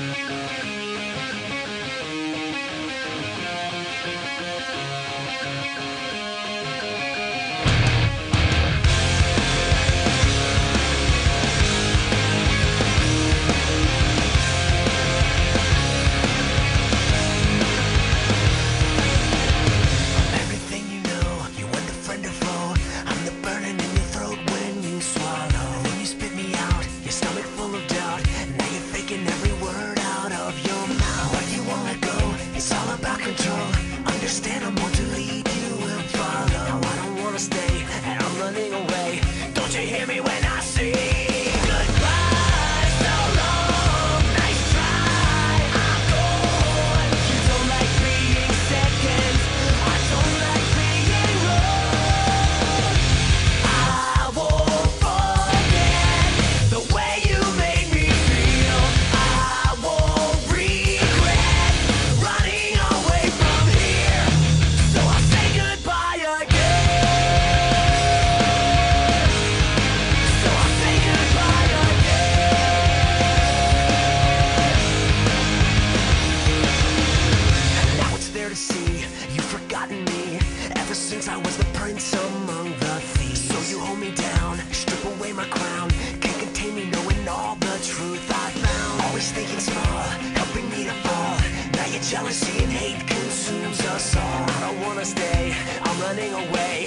Understand I'm one to lead you and follow. I don't wanna stay, and I'm running away. Don't you hear me when I say goodbye? So long, nice try. I'm gone. You don't like being second. I don't like being wrong. I won't forget the way you made me feel. I won't regret running away from here. So I'll say goodbye again. So I'll say goodbye again. Now it's there to see you've forgotten me. Ever since I was the prince among the thieves. So you hold me down, strip away my crown. Can't contain me knowing all the truth I found. Always thinking small, helping me to fall. Now your jealousy and hate consumes us all. I don't wanna stay, I'm running away.